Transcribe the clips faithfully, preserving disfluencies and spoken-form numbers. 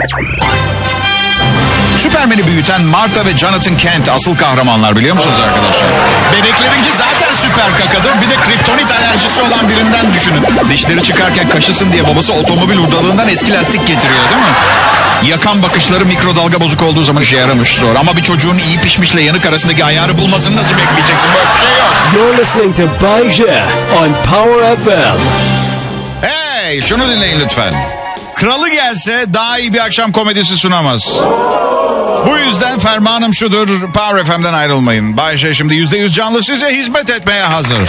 Superman'i büyüten Martha ve Jonathan Kent asıl kahramanlar, biliyor musunuz arkadaşlar? Bebeklerinki zaten süper kakadır. Bir de kriptonit alerjisi olan birinden düşünün. Dişleri çıkarken kaşısın diye babası otomobil hurdalığından eski lastik getiriyor, değil mi? Yakan bakışları mikrodalga bozuk olduğu zaman işe yaramış zor. Ama bir çocuğun iyi pişmişle yanık arasındaki ayarı bulmasını nasıl bekleyeceksin? Böyle bir şey yok. You're listening to Bay J on Power F M. Hey, şunu dinleyin lütfen. Kralı gelse daha iyi bir akşam komedisi sunamaz. Bu yüzden fermanım şudur: Power F M'den ayrılmayın. Bay J şimdi yüzde yüz canlı size hizmet etmeye hazır.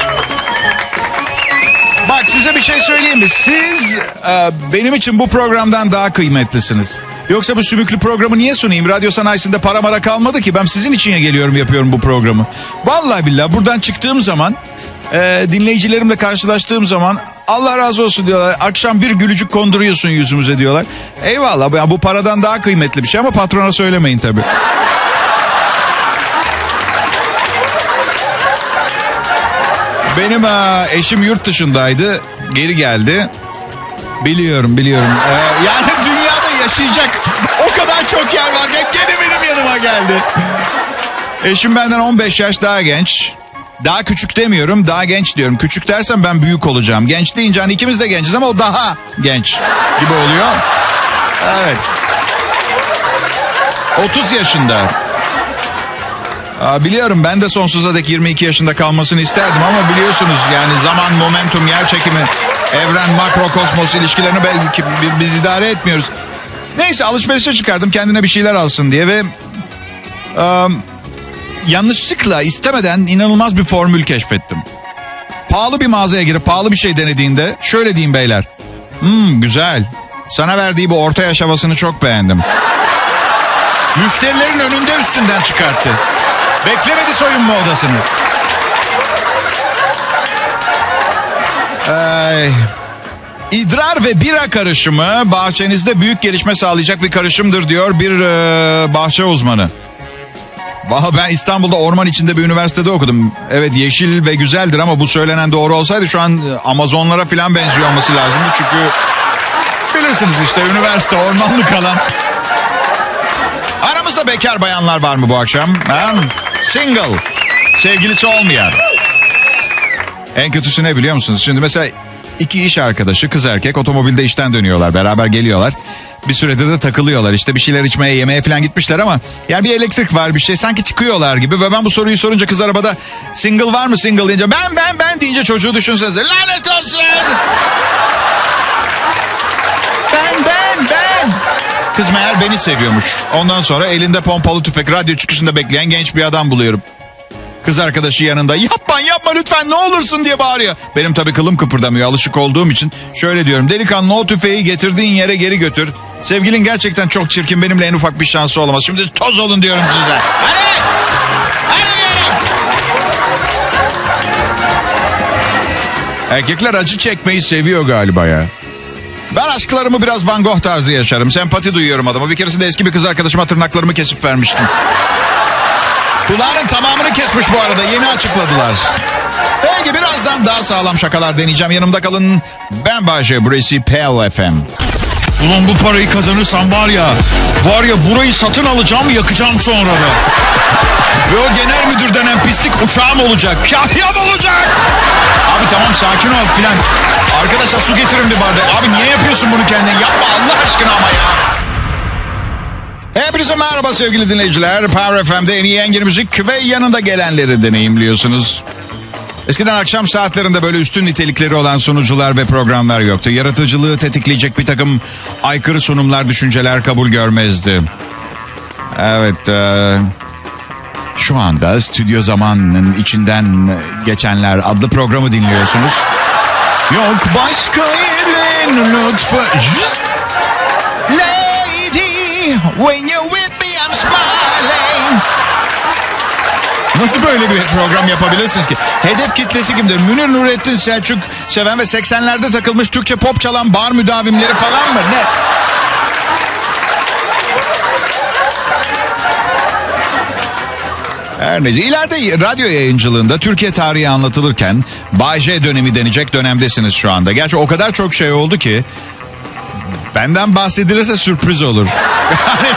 Bak, size bir şey söyleyeyim mi? Siz e, benim için bu programdan daha kıymetlisiniz. Yoksa bu sümüklü programı niye sunayım? Radyo sanayisinde para mara kalmadı ki. Ben sizin için geliyorum, yapıyorum bu programı. Vallahi billahi buradan çıktığım zaman, e, dinleyicilerimle karşılaştığım zaman Allah razı olsun diyorlar. Akşam bir gülücük konduruyorsun yüzümüze diyorlar. Eyvallah, ya bu paradan daha kıymetli bir şey ama patrona söylemeyin tabii. Benim e, eşim yurt dışındaydı. Geri geldi. Biliyorum biliyorum. Ee, yani dünyada yaşayacak o kadar çok yer varken gene benim yanıma geldi. Eşim benden on beş yaş daha genç. Daha küçük demiyorum, daha genç diyorum. Küçük dersem ben büyük olacağım. Genç deyince hani ikimiz de genciz ama o daha genç gibi oluyor. Evet. otuz yaşında. Aa, biliyorum, ben de sonsuza dek yirmi iki yaşında kalmasını isterdim ama biliyorsunuz yani zaman, momentum, yer çekimi, evren, makro, kosmos ilişkilerini belki biz idare etmiyoruz. Neyse, alışverişe çıkardım kendine bir şeyler alsın diye ve um, yanlışlıkla, istemeden inanılmaz bir formül keşfettim. Pahalı bir mağazaya girip pahalı bir şey denediğinde şöyle diyeyim beyler: Hmm, güzel. Sana verdiği bu orta yaş havasını çok beğendim. Müşterilerin önünde üstünden çıkarttı. Beklemedi soyunma odasını. Ay. İdrar ve bira karışımı bahçenizde büyük gelişme sağlayacak bir karışımdır diyor bir e, bahçe uzmanı. Vallahi ben İstanbul'da orman içinde bir üniversitede okudum. Evet, yeşil ve güzeldir ama bu söylenen doğru olsaydı şu an Amazonlara falan benziyor olması lazımdı. Çünkü bilirsiniz işte, üniversite, ormanlık alan. Aramızda bekar bayanlar var mı bu akşam? Ha? Single. Sevgilisi olmayan. En kötüsü ne biliyor musunuz? Şimdi mesela iki iş arkadaşı, kız erkek, otomobilde işten dönüyorlar. Beraber geliyorlar. Bir süredir de takılıyorlar. İşte bir şeyler içmeye, yemeğe falan gitmişler ama yani bir elektrik var, bir şey. Sanki çıkıyorlar gibi. Ve ben bu soruyu sorunca kız arabada single var mı single deyince ben ben ben deyince çocuğu düşünsenize. Lanet olsun. Ben ben ben. Kız meğer beni seviyormuş. Ondan sonra elinde pompalı tüfek, radyo çıkışında bekleyen genç bir adam buluyorum. Kız arkadaşı yanında, yapma yapma lütfen ne olursun diye bağırıyor. Benim tabii kılım kıpırdamıyor, alışık olduğum için. Şöyle diyorum: delikanlı, o tüfeği getirdiğin yere geri götür. Sevgilin gerçekten çok çirkin, benimle en ufak bir şansı olamaz. Şimdi toz olun diyorum size. Hadi! Hadi! Erkekler acı çekmeyi seviyor galiba ya. Ben aşklarımı biraz Van Gogh tarzı yaşarım. Sempati duyuyorum adama. Bir keresinde eski bir kız arkadaşıma tırnaklarımı kesip vermiştim. Kulağının tamamını kesmiş bu arada. Yeni açıkladılar. Belki birazdan daha sağlam şakalar deneyeceğim. Yanımda kalın. Ben Bay J, burası Power F M. Ulan bu parayı kazanırsam var ya, var ya burayı satın alacağım, yakacağım sonra da. Ve o genel müdür denen pislik uşağım olacak. Kahyam olacak. Abi tamam, sakin ol filan. Arkadaşlar su getirin bir bardak. Abi niye yapıyorsun bunu kendine? Yapma Allah aşkına ama ya. Hepinize merhaba sevgili dinleyiciler. Power F M'de en iyi yeni müzik ve yanında gelenleri deneyimliyorsunuz. Eskiden akşam saatlerinde böyle üstün nitelikleri olan sunucular ve programlar yoktu. Yaratıcılığı tetikleyecek bir takım aykırı sunumlar, düşünceler kabul görmezdi. Evet, e, şu anda Stüdyo Zaman'ın içinden geçenler adlı programı dinliyorsunuz. Yok başka yerin lütfen. Lady, when you're with me I'm smiling. Nasıl böyle bir program yapabilirsiniz ki? Hedef kitlesi kimdir? Münir Nurettin, Selçuk Seven ve seksenlerde takılmış Türkçe pop çalan bar müdavimleri falan mı? Ne? Her neyse. İleride radyo yayıncılığında Türkiye tarihi anlatılırken Bay J dönemi denecek dönemdesiniz şu anda. Gerçi o kadar çok şey oldu ki Benden bahsedilirse sürpriz olur. Yani...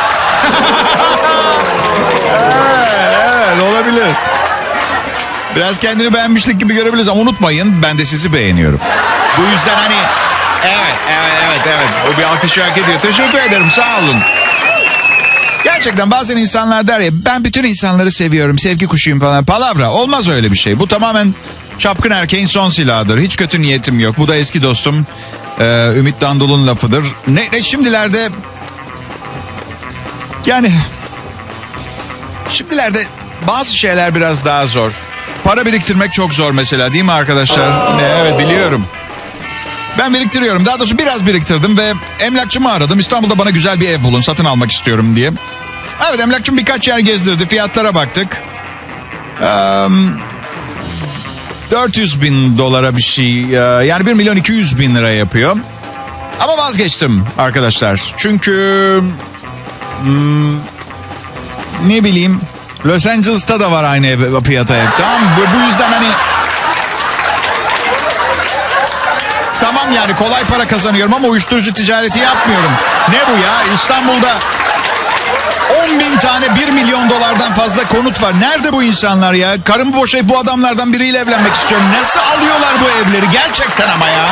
evet, olabilir. Biraz kendini beğenmişlik gibi görebiliriz ama unutmayın, ben de sizi beğeniyorum. Bu yüzden hani evet evet evet evet o bir alkış hak ediyor. Teşekkür ederim, sağ olun. Gerçekten bazen insanlar der ya, ben bütün insanları seviyorum, sevgi kuşuyum falan. Palavra, olmaz öyle bir şey. Bu tamamen çapkın erkeğin son silahıdır. Hiç kötü niyetim yok. Bu da eski dostum e, Ümit Dandol'un lafıdır. Ne, ne şimdilerde yani şimdilerde bazı şeyler biraz daha zor. Para biriktirmek çok zor mesela, değil mi arkadaşlar? Ne, evet biliyorum. Ben biriktiriyorum. Daha doğrusu biraz biriktirdim ve emlakçımı aradım. İstanbul'da bana güzel bir ev bulun, satın almak istiyorum diye. Evet, emlakçım birkaç yer gezdirdi. Fiyatlara baktık. Ee, dört yüz bin dolara bir şey. Yani bir milyon iki yüz bin lira yapıyor. Ama vazgeçtim arkadaşlar. Çünkü hmm, ne bileyim, Los Angeles'ta da var aynı ev, fiyata ev. Tamam mı? Bu yüzden hani tamam yani kolay para kazanıyorum ama uyuşturucu ticareti yapmıyorum. Ne bu ya? İstanbul'da on bin tane bir milyon dolardan fazla konut var. Nerede bu insanlar ya? Karımı boşayıp bu adamlardan biriyle evlenmek istiyorum. Nasıl alıyorlar bu evleri? Gerçekten ama ya.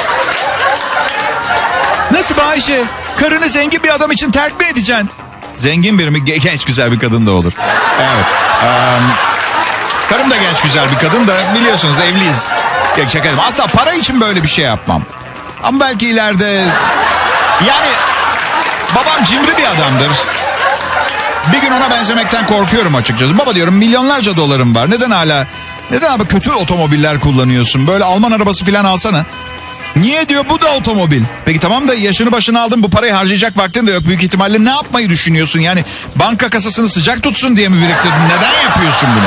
Nasıl Bayşe? Karını zengin bir adam için terk mi edeceksin? Zengin biri mi? Genç güzel bir kadın da olur. Evet. Um, karım da genç güzel bir kadın da biliyorsunuz evliyiz. Şaka edeyim. Asla para için böyle bir şey yapmam. Ama belki ileride... Yani babam cimri bir adamdır. Bir gün ona benzemekten korkuyorum açıkçası. Baba diyorum, milyonlarca dolarım var. Neden hala... Neden abi kötü otomobiller kullanıyorsun? Böyle Alman arabası falan alsana. Niye diyor, bu da otomobil. Peki tamam da yaşını başına aldın, bu parayı harcayacak vaktin de yok. Büyük ihtimalle ne yapmayı düşünüyorsun? Yani banka kasasını sıcak tutsun diye mi biriktirdin? Neden yapıyorsun bunu?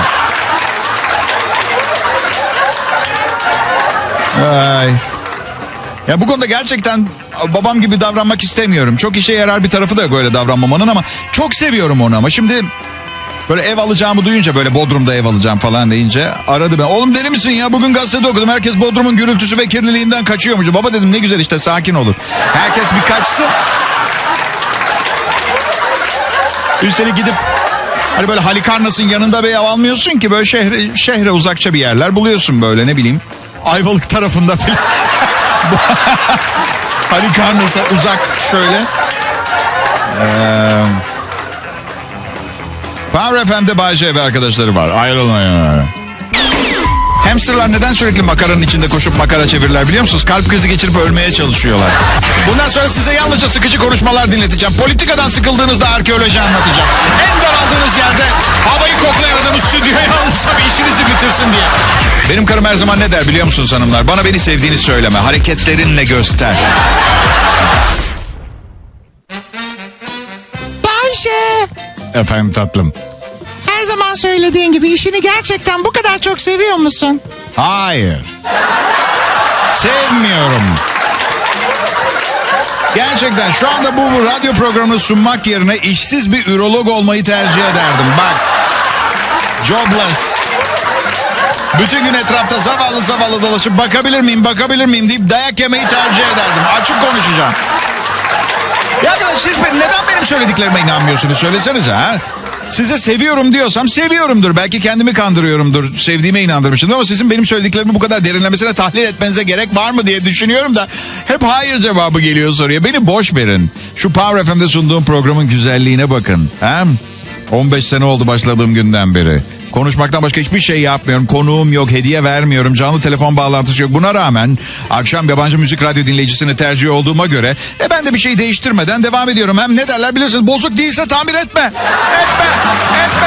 Ay. Ya bu konuda gerçekten babam gibi davranmak istemiyorum. Çok işe yarar bir tarafı da yok öyle davranmamanın ama çok seviyorum onu. Ama şimdi böyle ev alacağımı duyunca, böyle Bodrum'da ev alacağım falan deyince aradı ben. Oğlum deli misin ya, bugün gazetede okudum. Herkes Bodrum'un gürültüsü ve kirliliğinden kaçıyormuş. Baba dedim, ne güzel işte, sakin olur. Herkes bir kaçsın. Üstelik gidip hani böyle Halikarnas'ın yanında bir ev almıyorsun ki, böyle şehre, şehre uzakça bir yerler buluyorsun, böyle ne bileyim. Ayvalık tarafında filan. Halikarnas'a uzak şöyle. Ee, Power F M'de Bay J ve arkadaşları var. Ayrılmayın. Hamsterlar neden sürekli makaranın içinde koşup makara çevirirler biliyor musunuz? Kalp krizi geçirip ölmeye çalışıyorlar. Bundan sonra size yalnızca sıkıcı konuşmalar dinleteceğim. Politikadan sıkıldığınızda arkeoloji anlatacağım. En daraldığınız yerde havayı koklayan adamı stüdyoya alırsam işinizi bitirsin diye. Benim karım her zaman ne der biliyor musunuz hanımlar? Bana beni sevdiğini söyleme, hareketlerinle göster. Bayşe. Efendim tatlım. Her zaman söylediğin gibi işini gerçekten bu kadar çok seviyor musun? Hayır. Sevmiyorum. Gerçekten şu anda bu, bu radyo programını sunmak yerine işsiz bir ürolog olmayı tercih ederdim. Bak. Jobless. Bütün gün etrafta zavallı zavallı dolaşıp bakabilir miyim, bakabilir miyim deyip dayak yemeyi tercih ederdim. Açık konuşacağım. Ya arkadaş, siz neden benim söylediklerime inanmıyorsunuz? Söylesenize ha. Size seviyorum diyorsam seviyorumdur. Belki kendimi kandırıyorumdur. Sevdiğime inandırmışımdır ama sizin benim söylediklerimi bu kadar derinlemesine tahlil etmenize gerek var mı diye düşünüyorum da hep hayır cevabı geliyor soruya. Beni boş verin. Şu Power F M'de sunduğum programın güzelliğine bakın. Ha? on beş sene oldu başladığım günden beri. Konuşmaktan başka hiçbir şey yapmıyorum. Konuğum yok, hediye vermiyorum, canlı telefon bağlantısı yok. Buna rağmen akşam yabancı müzik radyo dinleyicisini tercih olduğuma göre e ben de bir şey değiştirmeden devam ediyorum. Hem ne derler bilirsiniz, bozuk değilse tamir etme. Etme, etme.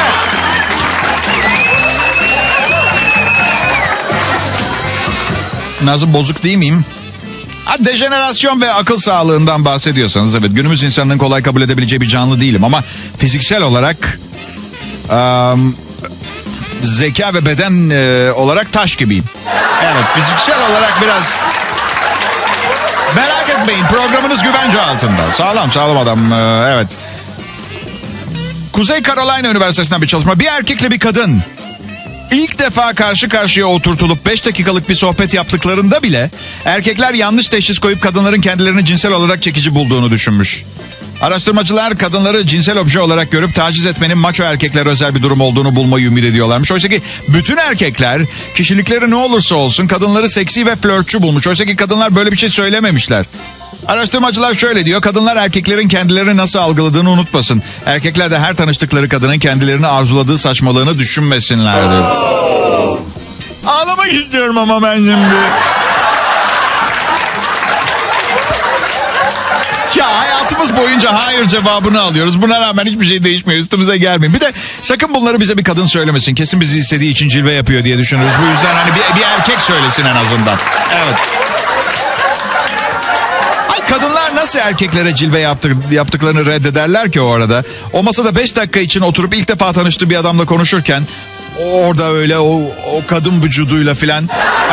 Nasıl, bozuk değil miyim? Ha, dejenerasyon ve akıl sağlığından bahsediyorsanız evet, günümüz insanının kolay kabul edebileceği bir canlı değilim ama fiziksel olarak um, zeka ve beden e, olarak taş gibiyim. Evet, fiziksel olarak biraz, merak etmeyin, programınız güvence altında. Sağlam sağlam adam, e, evet. Kuzey Carolina Üniversitesi'nden bir çalışma. Bir erkekle bir kadın İlk defa karşı karşıya oturtulup beş dakikalık bir sohbet yaptıklarında bile erkekler yanlış teşhis koyup kadınların kendilerini cinsel olarak çekici bulduğunu düşünmüş. Araştırmacılar kadınları cinsel obje olarak görüp taciz etmenin maço erkeklere özel bir durum olduğunu bulmayı ümit ediyorlarmış. Oysa ki bütün erkekler kişilikleri ne olursa olsun kadınları seksi ve flörtçü bulmuş. Oysa ki kadınlar böyle bir şey söylememişler. Araştırmacılar şöyle diyor: kadınlar erkeklerin kendilerini nasıl algıladığını unutmasın. Erkekler de her tanıştıkları kadının kendilerini arzuladığı saçmalığını düşünmesinler diyor. Ağlamak istiyorum ama ben şimdi. Ya hayatımız boyunca hayır cevabını alıyoruz. Buna rağmen hiçbir şey değişmiyor. Üstümüze gelmeyin. Bir de sakın bunları bize bir kadın söylemesin. Kesin bizi istediği için cilve yapıyor diye düşünürüz. Bu yüzden hani bir, bir erkek söylesin en azından. Evet. Ay, kadınlar nasıl erkeklere cilve yaptık, yaptıklarını reddederler ki o arada. O masada beş dakika için oturup ilk defa tanıştığı bir adamla konuşurken orada öyle o, o kadın vücuduyla filan.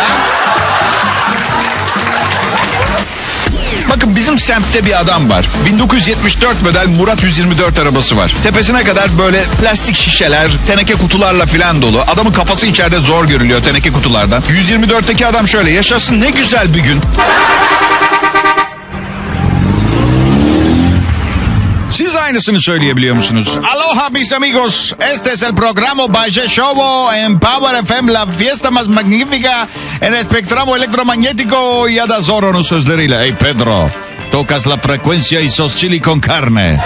Bakın bizim semtte bir adam var. bin dokuz yüz yetmiş dört model Murat yüz yirmi dört arabası var. Tepesine kadar böyle plastik şişeler, teneke kutularla filan dolu. Adamın kafası içeride zor görülüyor teneke kutulardan. yüz yirmi dörtteki adam şöyle: yaşasın ne güzel bir gün. Siz aynısını söyleyebiliyor musunuz? Aloha mis amigos. Este es el programa Bay J Show en Power F M, la fiesta más magnífica en espectramo electromagnético, ya da Zorro'nun sözleriyle. Hey Pedro, tocas la frecuencia y sos chili con carne.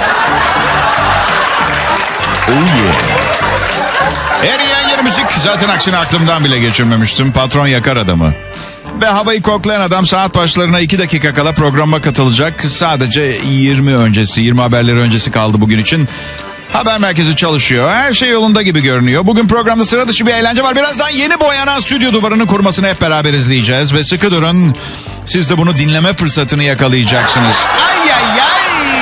Oh yeah. Eriyen yeni müzik. Zaten aksine aklımdan bile geçirmemiştim. Patron yakar adamı. Ve havayı koklayan adam saat başlarına iki dakika kala programa katılacak. Sadece yirmi öncesi, yirmi haberleri öncesi kaldı bugün için. Haber merkezi çalışıyor. Her şey yolunda gibi görünüyor. Bugün programda sıra dışı bir eğlence var. Birazdan yeni boyanan stüdyo duvarının kurmasını hep beraber izleyeceğiz. Ve sıkı durun, siz de bunu dinleme fırsatını yakalayacaksınız. Ay ay ay!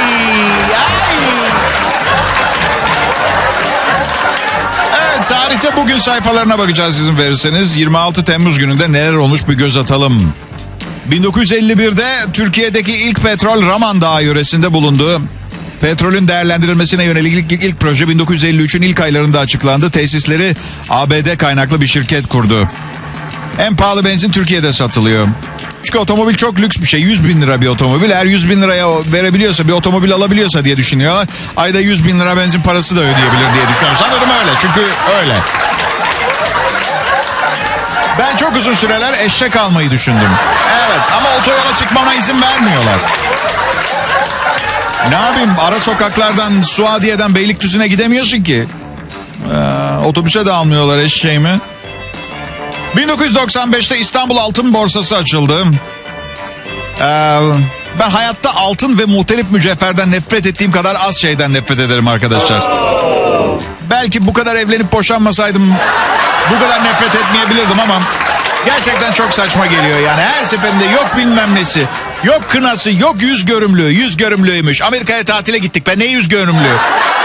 Tarihte bugün sayfalarına bakacağız izin verirseniz. yirmi altı Temmuz gününde neler olmuş bir göz atalım. bin dokuz yüz elli birde Türkiye'deki ilk petrol Raman Dağı yöresinde bulundu. Petrolün değerlendirilmesine yönelik ilk, ilk proje bin dokuz yüz elli üçün ilk aylarında açıklandı. Tesisleri A B D kaynaklı bir şirket kurdu. En pahalı benzin Türkiye'de satılıyor. Çünkü otomobil çok lüks bir şey. yüz bin lira bir otomobil. Eğer yüz bin liraya verebiliyorsa, bir otomobil alabiliyorsa diye düşünüyorlar. Ayda yüz bin lira benzin parası da ödeyebilir diye düşünüyorum. Sanırım öyle, çünkü öyle. Ben çok uzun süreler eşek almayı düşündüm. Evet, ama otoyola çıkmama izin vermiyorlar. Ne yapayım? Ara sokaklardan, Suadiye'den Beylikdüzü'ne gidemiyorsun ki. Ee, otobüse de almıyorlar eşeğimi. bin dokuz yüz doksan beşte İstanbul Altın Borsası açıldı. Ee, ben hayatta altın ve muhtelif mücevherden nefret ettiğim kadar az şeyden nefret ederim arkadaşlar. Belki bu kadar evlenip boşanmasaydım bu kadar nefret etmeyebilirdim ama gerçekten çok saçma geliyor yani. Her seferinde yok bilmem nesi, yok kınası, yok yüz görümlüğü. Yüz görümlüğüymüş. Amerika'ya tatile gittik. Ben ne yüz görümlüğü?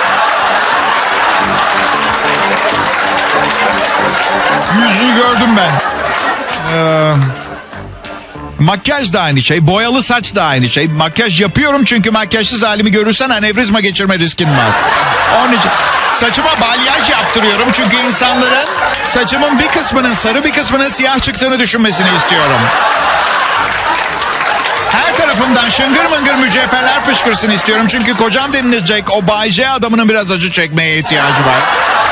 Yüzü gördüm ben. Ee, makyaj da aynı şey. Boyalı saç da aynı şey. Makyaj yapıyorum çünkü makyajsız halimi görürsen anevrizma geçirme riskin var. Onun için saçıma balyaj yaptırıyorum. Çünkü insanların saçımın bir kısmının sarı, bir kısmının siyah çıktığını düşünmesini istiyorum. Her tarafımdan şıngır mıngır mücevherler fışkırsın istiyorum. Çünkü kocam denilecek o Bay J adamının biraz acı çekmeye ihtiyacı var.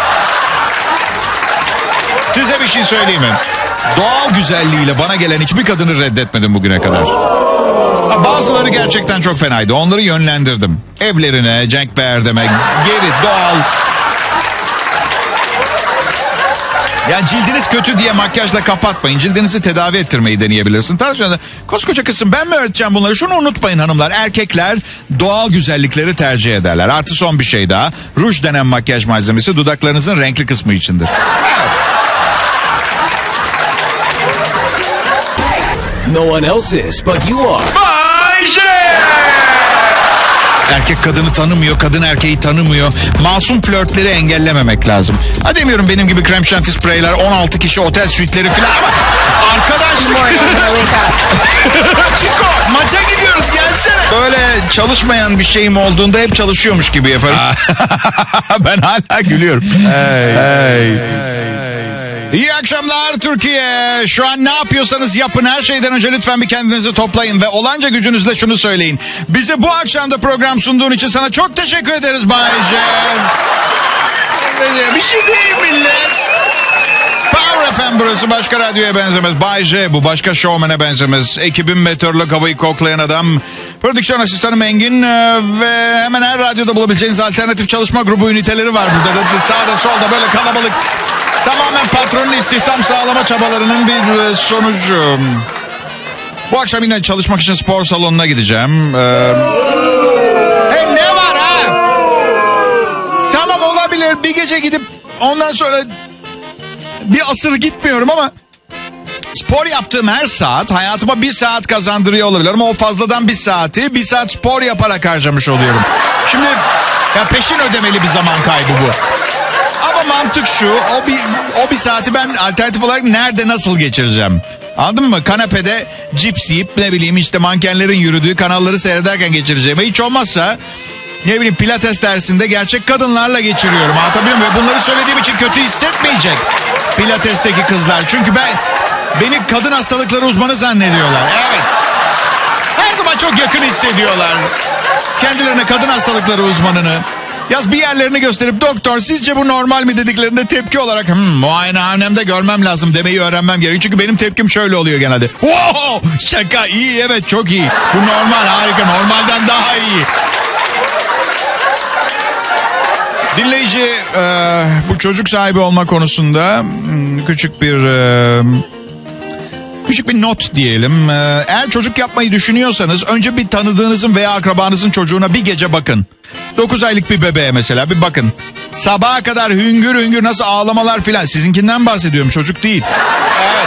Size bir şey söyleyeyim mi? Doğal güzelliğiyle bana gelen hiçbir kadını reddetmedim bugüne kadar. Bazıları gerçekten çok fenaydı. Onları yönlendirdim. Evlerine, Cenk Berdem'e, geri doğal. Yani cildiniz kötü diye makyajla kapatmayın. Cildinizi tedavi ettirmeyi deneyebilirsin. Tarçın, koskoca kızım, ben mi öğreteceğim bunları? Şunu unutmayın hanımlar. Erkekler doğal güzellikleri tercih ederler. Artı son bir şey daha. Ruj denen makyaj malzemesi dudaklarınızın renkli kısmı içindir. Evet. No one else is, but you are. Bay J! Erkek kadını tanımıyor, kadın erkeği tanımıyor. Masum flörtleri engellememek lazım. Ha demiyorum benim gibi krem şanti spreyler, on altı kişi otel suite'leri falan ama arkadaşlık. Chico, maça gidiyoruz, gelsene. Böyle çalışmayan bir şeyim olduğunda hep çalışıyormuş gibi yaparım. Ben hala gülüyorum. Hey, hey, hey, hey. İyi akşamlar Türkiye. Şu an ne yapıyorsanız yapın. Her şeyden önce lütfen bir kendinizi toplayın ve olanca gücünüzle şunu söyleyin. Bize bu akşam da program sunduğun için sana çok teşekkür ederiz Bay J. Bir şey değil millet. Power F M burası, başka radyoya benzemez. Bay J bu, başka şovmene benzemez. Ekibim meteorolog, havayı koklayan adam. Prodüksiyon asistanım Engin e, ve hemen her radyoda bulabileceğiniz alternatif çalışma grubu üniteleri var burada. Da, sağda solda böyle kalabalık. Tamamen patronun istihdam sağlama çabalarının bir e, sonucu. Bu akşam yine çalışmak için spor salonuna gideceğim. Ee, hey, ne var ha? Tamam, olabilir. Bir gece gidip ondan sonra bir asır gitmiyorum ama spor yaptığım her saat hayatıma bir saat kazandırıyor olabilir. Ama o fazladan bir saati bir saat spor yaparak harcamış oluyorum. Şimdi ya peşin ödemeli bir zaman kaybı bu. Ama mantık şu, o bir, o bir saati ben alternatif olarak nerede nasıl geçireceğim? Anladın mı? Kanepede cips yiyip ne bileyim işte mankenlerin yürüdüğü kanalları seyrederken geçireceğim. Hiç olmazsa ne bileyim pilates dersinde gerçek kadınlarla geçiriyorum. Anlatabiliyor muyum? Ve bunları söylediğim için kötü hissetmeyecek pilatesteki kızlar. Çünkü ben beni kadın hastalıkları uzmanı zannediyorlar. Evet. Her zaman çok yakın hissediyorlar kendilerine kadın hastalıkları uzmanını. Yaz bir yerlerini gösterip doktor sizce bu normal mi dediklerinde tepki olarak hmm, muayenehanemde görmem lazım demeyi öğrenmem gerekiyor. Çünkü benim tepkim şöyle oluyor genelde. Wow, şaka iyi, evet çok iyi. Bu normal, harika, normalden daha iyi. Dinleyici e, bu çocuk sahibi olma konusunda küçük bir e, küçük bir not diyelim. E, eğer çocuk yapmayı düşünüyorsanız önce bir tanıdığınızın veya akrabanızın çocuğuna bir gece bakın. dokuz aylık bir bebeğe mesela bir bakın. Sabaha kadar hüngür hüngür nasıl ağlamalar filan. Sizinkinden bahsediyorum, çocuk değil. Evet.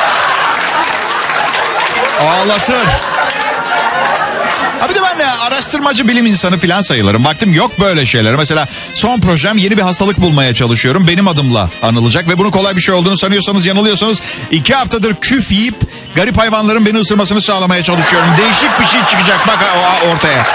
Ağlatır. Ha bir de ben de araştırmacı bilim insanı filan sayılırım. Vaktim yok böyle şeylere. Mesela son projem, yeni bir hastalık bulmaya çalışıyorum. Benim adımla anılacak ve bunun kolay bir şey olduğunu sanıyorsanız yanılıyorsanız. iki haftadır küf yiyip garip hayvanların beni ısırmasını sağlamaya çalışıyorum. Değişik bir şey çıkacak bak ortaya.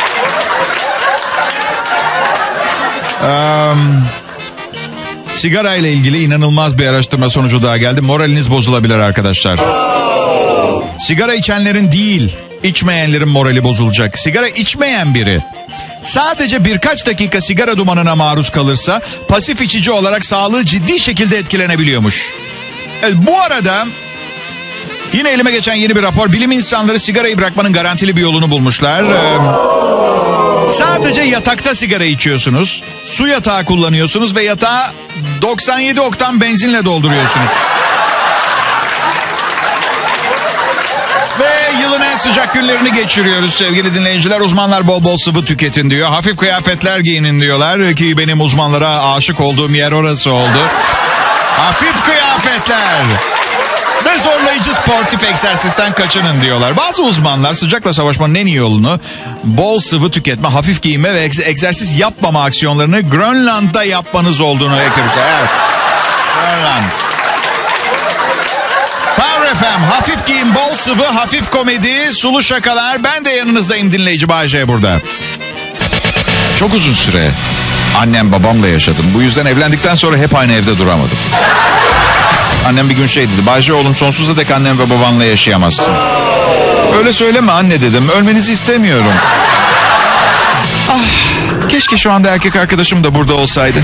Um, sigara ile ilgili inanılmaz bir araştırma sonucu daha geldi. Moraliniz bozulabilir arkadaşlar. Sigara içenlerin değil, içmeyenlerin morali bozulacak. Sigara içmeyen biri sadece birkaç dakika sigara dumanına maruz kalırsa pasif içici olarak sağlığı ciddi şekilde etkilenebiliyormuş. Evet, bu arada yine elime geçen yeni bir rapor. Bilim insanları sigarayı bırakmanın garantili bir yolunu bulmuşlar. Ee, sadece yatakta sigara içiyorsunuz. Su yatağı kullanıyorsunuz ve yatağı doksan yedi oktan benzinle dolduruyorsunuz. Ve yılın en sıcak günlerini geçiriyoruz sevgili dinleyiciler. Uzmanlar bol bol sıvı tüketin diyor. Hafif kıyafetler giyinin diyorlar ki benim uzmanlara aşık olduğum yer orası oldu. Hafif kıyafetler. Ve zorlayıcı sportif egzersizden kaçının diyorlar. Bazı uzmanlar sıcakla savaşmanın en iyi yolunu bol sıvı tüketme, hafif giyinme ve egzersiz yapmama aksiyonlarını Grönland'da yapmanız olduğunu eklemişler. Evet. Grönland. Power F M, hafif giyim, bol sıvı, hafif komedi, sulu şakalar. Ben de yanınızdayım dinleyici Bay J burada. Çok uzun süre annem babamla yaşadım. Bu yüzden evlendikten sonra hep aynı evde duramadım. Annem bir gün şey dedi. Bay J oğlum sonsuza dek annem ve babanla yaşayamazsın. Öyle söyleme anne dedim. Ölmenizi istemiyorum. Ah, keşke şu anda erkek arkadaşım da burada olsaydı.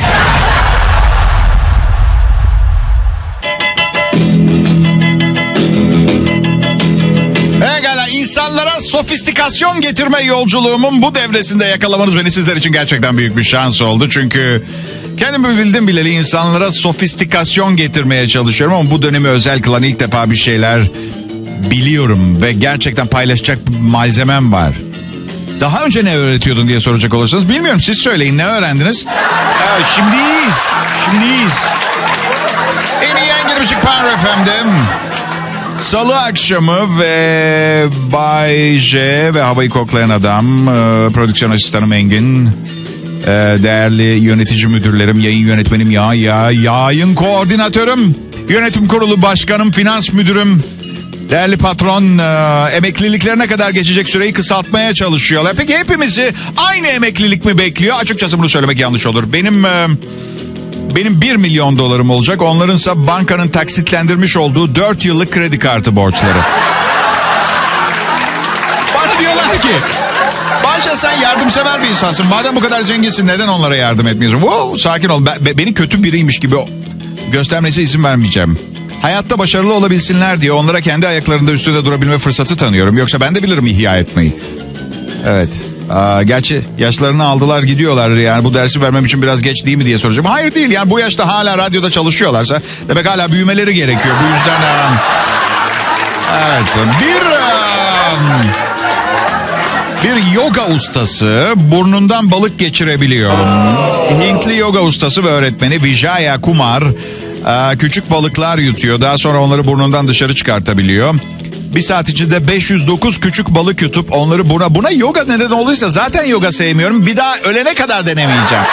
Pekala, insanlara sofistikasyon getirme yolculuğumun bu devresinde yakalamanız beni sizler için gerçekten büyük bir şans oldu. Çünkü kendimi bildim bileli insanlara sofistikasyon getirmeye çalışıyorum ama bu dönemi özel kılan ilk defa bir şeyler biliyorum ve gerçekten paylaşacak malzemem var. Daha önce ne öğretiyordun diye soracak olursanız bilmiyorum, siz söyleyin, ne öğrendiniz? Evet, şimdi iyiyiz, şimdi iyiyiz. En iyi yayın girmişik Power F M'de. Salı akşamı ve Bay J ve havayı koklayan adam, prodüksiyon asistanım Engin, değerli yönetici müdürlerim, yayın yönetmenim ya ya, yayın koordinatörüm, yönetim kurulu başkanım, finans müdürüm, değerli patron, emekliliklerine kadar geçecek süreyi kısaltmaya çalışıyorlar. Peki hepimizi aynı emeklilik mi bekliyor? Açıkçası bunu söylemek yanlış olur. Benim Benim bir milyon dolarım olacak. Onlarınsa bankanın taksitlendirmiş olduğu dört yıllık kredi kartı borçları. Bana diyorlar ki, Bayşe sen yardımsever bir insansın. Madem bu kadar zenginsin neden onlara yardım etmiyorsun? Wow, sakin ol. Ben, beni kötü biriymiş gibi göstermesine izin vermeyeceğim. Hayatta başarılı olabilsinler diye onlara kendi ayaklarında üstünde durabilme fırsatı tanıyorum. Yoksa ben de bilirim ihya etmeyi. Evet. Aa, gerçi yaşlarını aldılar gidiyorlar. Yani bu dersi vermem için biraz geç değil mi diye soracağım. Hayır değil. Yani bu yaşta hala radyoda çalışıyorlarsa demek hala büyümeleri gerekiyor. Bu yüzden... Um, evet. Bir... Um, bir yoga ustası burnundan balık geçirebiliyor. Hintli yoga ustası ve öğretmeni Vijaya Kumar küçük balıklar yutuyor. Daha sonra onları burnundan dışarı çıkartabiliyor. Bir saat içinde beş yüz dokuz küçük balık yutup onları buna... Buna yoga neden olduysa zaten yoga sevmiyorum. Bir daha ölene kadar denemeyeceğim.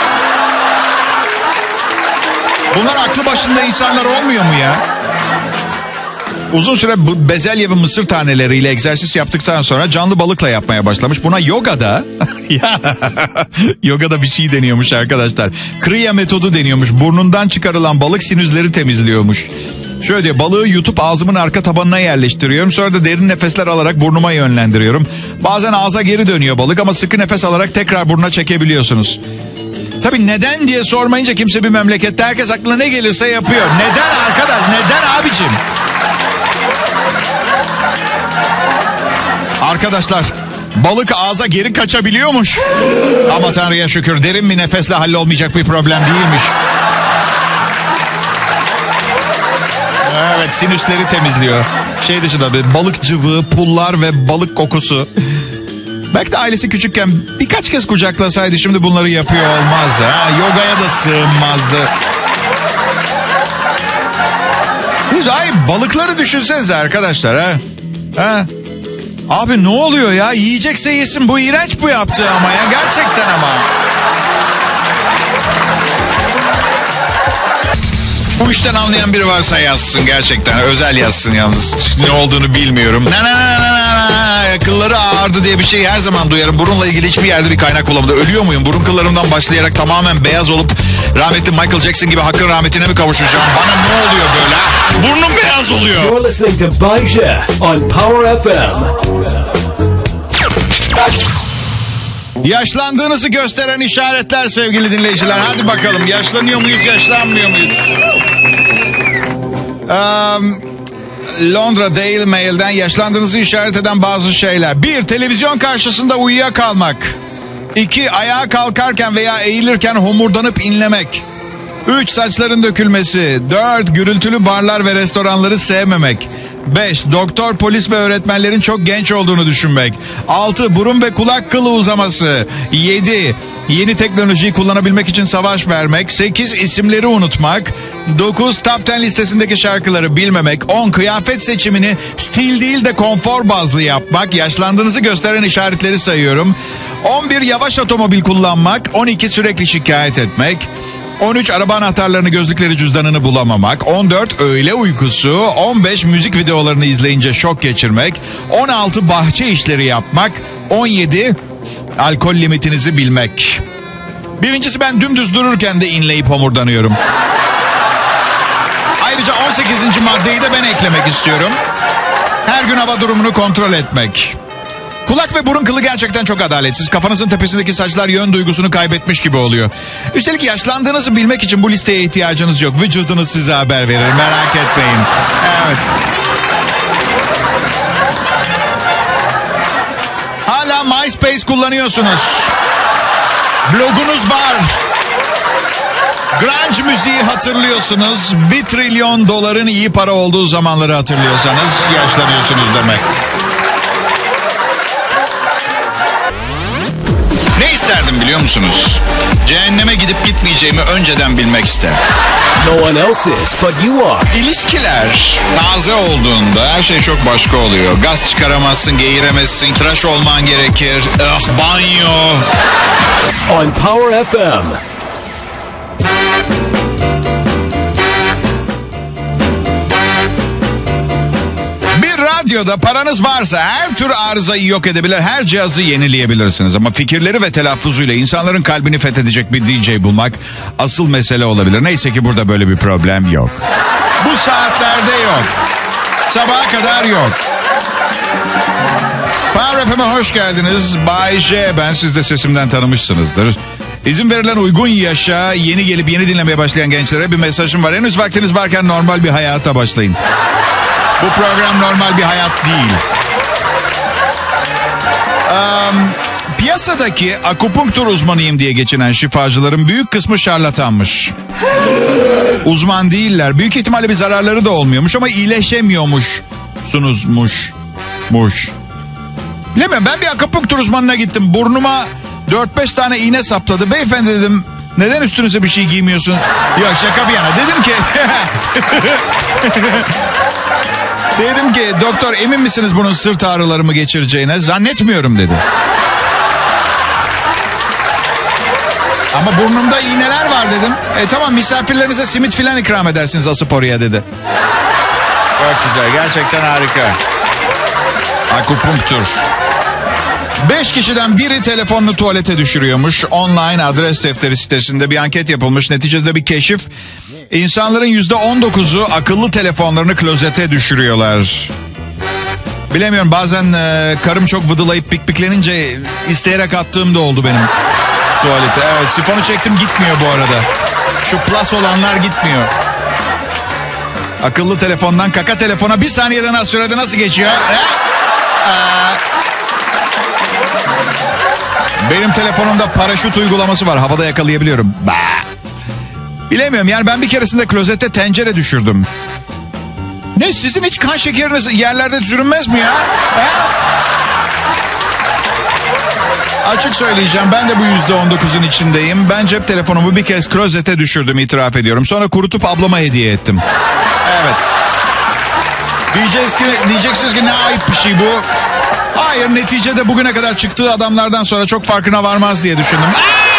Bunlar aklı başında insanlar olmuyor mu ya? Uzun süre bezelye ve mısır taneleriyle egzersiz yaptıktan sonra canlı balıkla yapmaya başlamış. Buna yogada... ya, yogada bir şey deniyormuş arkadaşlar. Kriya metodu deniyormuş. Burnundan çıkarılan balık sinüzleri temizliyormuş. Şöyle diyor, balığı yutup ağzımın arka tabanına yerleştiriyorum. Sonra da derin nefesler alarak burnuma yönlendiriyorum. Bazen ağza geri dönüyor balık ama sıkı nefes alarak tekrar burnuna çekebiliyorsunuz. Tabii neden diye sormayınca kimse bir memlekette herkes aklına ne gelirse yapıyor. Neden arkadaş? Neden abicim? Arkadaşlar, balık ağza geri kaçabiliyormuş. Ama Tanrı'ya şükür derin bir nefesle hallolmayacak bir problem değilmiş. Evet, sinüsleri temizliyor. Şey dışında bir balık cıvığı, pullar ve balık kokusu. Belki de ailesi küçükken birkaç kez kucaklasaydı şimdi bunları yapıyor olmazdı. Ha? Yogaya da sığınmazdı. Ay, balıkları düşünsenize arkadaşlar. Ha? Ha? Abi ne oluyor ya? Yiyecekse yesin. Bu iğrenç bu yaptığı ama ya. Gerçekten ama. Bu işten anlayan biri varsa yazsın gerçekten. Özel yazsın yalnız. Ne olduğunu bilmiyorum. Na na na na na. Kılları ağardı diye bir şey her zaman duyarım. Burunla ilgili hiçbir yerde bir kaynak bulamadım. Ölüyor muyum? Burun kıllarımdan başlayarak tamamen beyaz olup rahmetli Michael Jackson gibi hakkın rahmetine mi kavuşacağım? Bana ne oluyor böyle? Burnum beyaz oluyor. You're listening to Bayşe on Power F M. Yaşlandığınızı gösteren işaretler sevgili dinleyiciler. Hadi bakalım, yaşlanıyor muyuz, yaşlanmıyor muyuz? Um, Londra Daily Mail'den yaşlandığınızı işaret eden bazı şeyler. Bir, televizyon karşısında uyuyakalmak. İki, ayağa kalkarken veya eğilirken homurdanıp inlemek. Üç, saçların dökülmesi. Dört, gürültülü barlar ve restoranları sevmemek. Beş, doktor, polis ve öğretmenlerin çok genç olduğunu düşünmek. Altı, burun ve kulak kılı uzaması. Yedi, yeni teknolojiyi kullanabilmek için savaş vermek. Sekiz, isimleri unutmak. Dokuz, top on listesindeki şarkıları bilmemek. On, kıyafet seçimini stil değil de konfor bazlı yapmak. Yaşlandığınızı gösteren işaretleri sayıyorum. On bir, yavaş otomobil kullanmak. On iki, sürekli şikayet etmek. on üç, araba anahtarlarını, gözlükleri, cüzdanını bulamamak. on dört, öğle uykusu. on beş, müzik videolarını izleyince şok geçirmek. on altı, bahçe işleri yapmak. on yedi, alkol limitinizi bilmek. Birincisi, ben dümdüz dururken de inleyip homurdanıyorum. Ayrıca on sekizinci maddeyi de ben eklemek istiyorum. Her gün hava durumunu kontrol etmek. Kulak ve burun kılı gerçekten çok adaletsiz. Kafanızın tepesindeki saçlar yön duygusunu kaybetmiş gibi oluyor. Üstelik yaşlandığınızı bilmek için bu listeye ihtiyacınız yok. Vücudunuz size haber verir, merak etmeyin. Evet. Hala MySpace kullanıyorsunuz. Blogunuz var. Grunge müziği hatırlıyorsunuz. Bir trilyon doların iyi para olduğu zamanları hatırlıyorsanız yaşlanıyorsunuz demek. Ne isterdim biliyor musunuz? Cehenneme gidip gitmeyeceğimi önceden bilmek isterdim. No one else is, but you are. İlişkiler taze olduğunda her şey çok başka oluyor. Gaz çıkaramazsın, geğiremezsin, tıraş olman gerekir. Ah, banyo. On Power F M. Bir Radyoda paranız varsa her tür arızayı yok edebilir, her cihazı yenileyebilirsiniz. Ama fikirleri ve telaffuzuyla insanların kalbini fethedecek bir D J bulmak asıl mesele olabilir. Neyse ki burada böyle bir problem yok. Bu saatlerde yok. Sabaha kadar yok. Power F M'e hoş geldiniz. Bay J, ben siz de sesimden tanımışsınızdır. İzin verilen uygun yaşa yeni gelip yeni dinlemeye başlayan gençlere bir mesajım var. Henüz vaktiniz varken normal bir hayata başlayın. Bu program normal bir hayat değil. Um, piyasadaki akupunktur uzmanıyım diye geçinen şifacıların büyük kısmı şarlatanmış. Uzman değiller. Büyük ihtimalle bir zararları da olmuyormuş ama iyileşemiyormuş. Sunuzmuş. Muş. Bilemiyorum, ben bir akupunktur uzmanına gittim. Burnuma dört beş tane iğne sapladı. Beyefendi dedim, neden üstünüze bir şey giymiyorsun? Yok, şaka bir yana. Dedim ki... Dedim ki doktor, emin misiniz bunun sırt ağrılarımı geçireceğine? Zannetmiyorum dedi. Ama burnumda iğneler var dedim. E tamam, misafirlerinize simit filan ikram edersiniz asıp oraya dedi. Çok güzel, gerçekten harika. Akupunktur. Beş kişiden biri telefonunu tuvalete düşürüyormuş. Online adres defteri sitesinde bir anket yapılmış. Neticede bir keşif. İnsanların yüzde on dokuzu akıllı telefonlarını klozete düşürüyorlar. Bilemiyorum, bazen e, karım çok vıdılayıp pikpiklenince isteyerek attığım da oldu benim tuvalete. Evet, sifonu çektim, gitmiyor bu arada. Şu plus olanlar gitmiyor. Akıllı telefondan kaka telefona bir saniyeden az sürede nasıl geçiyor? Benim telefonumda paraşüt uygulaması var. Havada yakalayabiliyorum. Bah. Bilemiyorum yani, ben bir keresinde klozete tencere düşürdüm. Ne, sizin hiç kan şekeriniz yerlerde düşürülmez mi ya? Ha? Açık söyleyeceğim, ben de bu yüzde on dokuzun içindeyim. Ben cep telefonumu bir kez klozete düşürdüm, itiraf ediyorum. Sonra kurutup ablama hediye ettim. Evet. Diyeceksiniz ki, diyeceksiniz ki ne ayıp bir şey bu. Hayır, neticede bugüne kadar çıktığı adamlardan sonra çok farkına varmaz diye düşündüm. Aa!